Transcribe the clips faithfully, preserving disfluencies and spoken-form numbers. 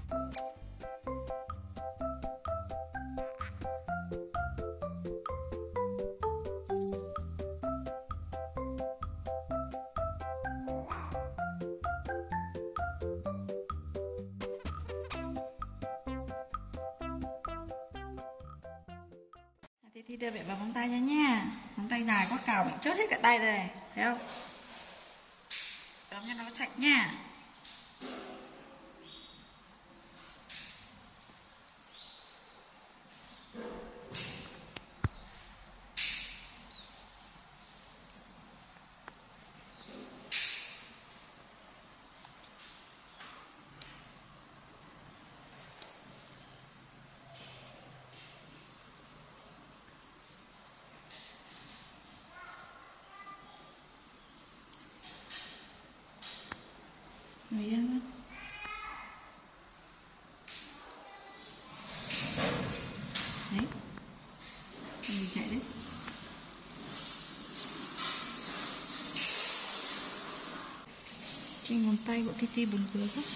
TiTi đưa bẹ vào vòng tay ra nha. Vòng tay dài quá cào bị chốt hết cả tay đây này, thấy không? Đóng cho nó sạch nha. Ngồi yên luôn. Đấy. Mình chạy đấy. Trên ngón tay của TiTi buồn cười quá.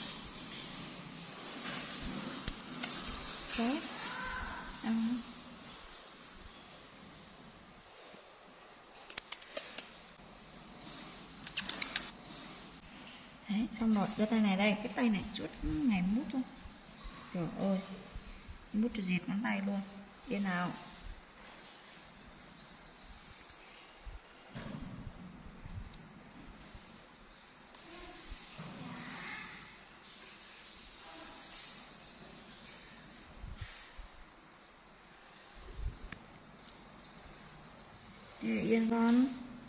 Chết. À. Đấy, xong rồi, đưa tay này đây, cái tay này suốt ngày mút thôi. Trời ơi, mút cho dệt ngón tay luôn. Yên nào. Để yên con.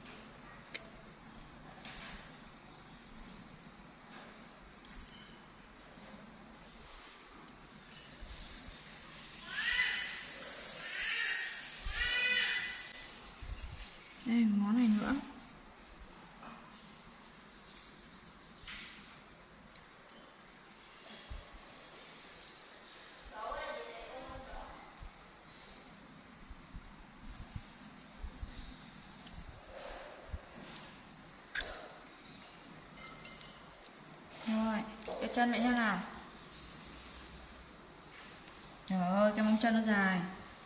Đây, món này nữa. Rồi, cái chân vậy như nào? Trời ơi, cái móng chân nó dài.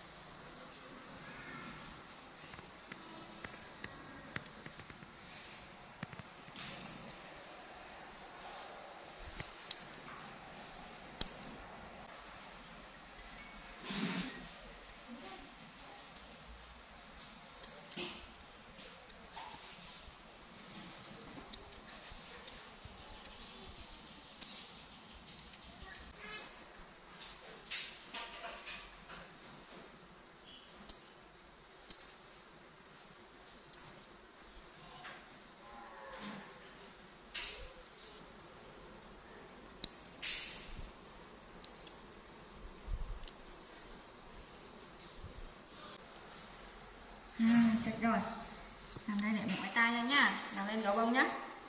À, sạch rồi. Làm đây để một cái tay ra nhá. Làm lên gấu bông nhá.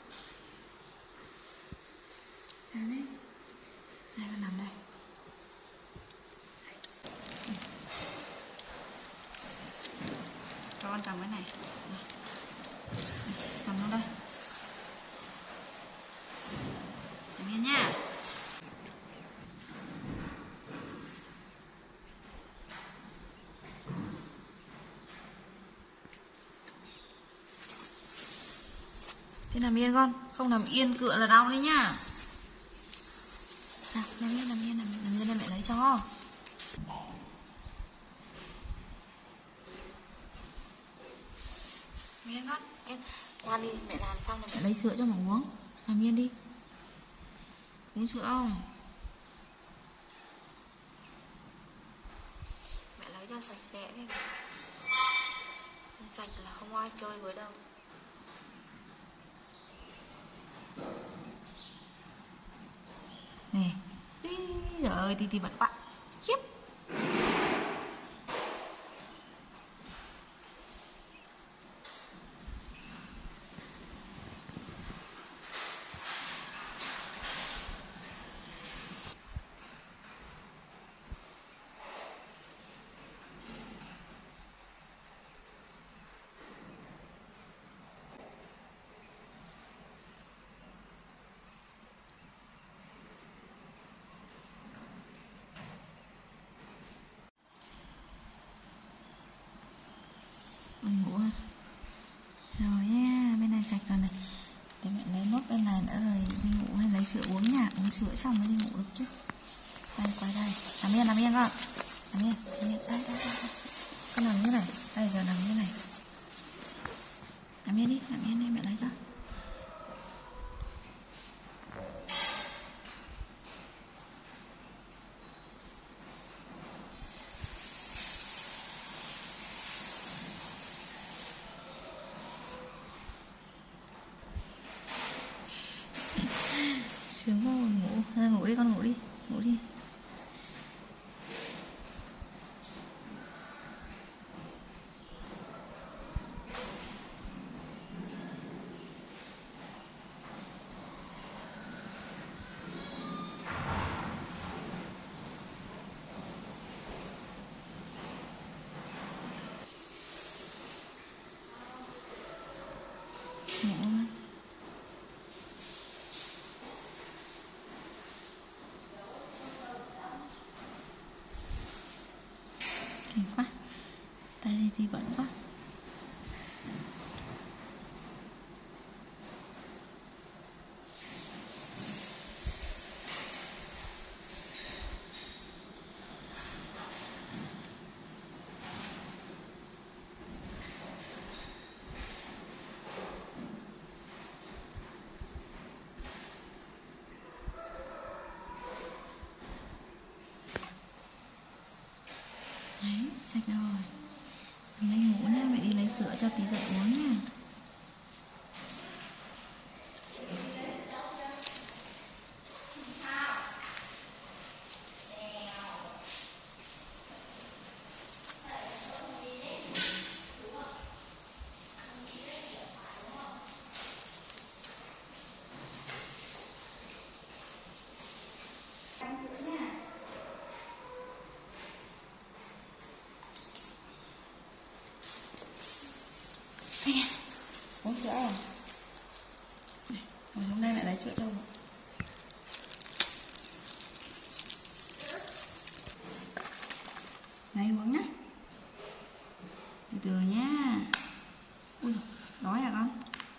Tràn lên. Đây, con nằm đây. Đấy. Cho con cầm cái này. Cầm nó đây. Cầm yên nha. Thế nằm yên con, không nằm yên cựa là đau đấy nhá. Nào, nằm yên, nằm yên, nằm, nằm yên đây mẹ lấy cho. Nằm yên con, yên. Ngoan đi, mẹ làm xong rồi mẹ lấy sữa cho mà uống. Nằm yên đi. Uống sữa không? Mẹ lấy cho sạch sẽ đi. Không sạch là không ai chơi với đâu. Nè. Trời ơi, TiTi bật quạ. Khiếp. sữa uống nha, uống sữa xong mới đi ngủ được chứ. Đây, quay đây, nằm yên, nằm yên con, nằm yên, nằm yên, đây, đây, đây, đây. Con nằm như này, đây giờ nằm như này. Nằm yên đi, nằm yên đi, mẹ lấy cho. Sướng quá, ngủ, à, ngủ đi con, ngủ đi, ngủ đi. Ngủ không? Kinh quá, tay thì, thì bẩn quá. Đấy, sạch rồi. Mình đi ngủ nha, mẹ đi lấy sữa cho tí dậy uống nha. Uống sữa à? Ngày hôm nay mẹ lấy sữa cho một. Này uống nhá. Từ từ nhá. Ui, đói à con?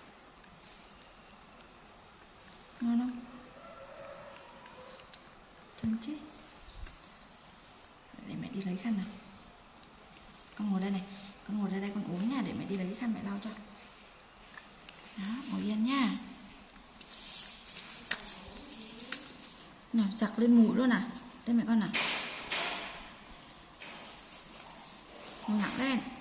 Ngon không? Chân chết. Để mẹ đi lấy khăn nào. Con ngồi đây này. Con ngồi đây đây con uống nha, để mẹ đi lấy cái khăn mẹ lau cho. Đó, ngồi yên nha. Nào, sặc lên mũi luôn à? Đây mẹ con nào. Ngồi nặng lên.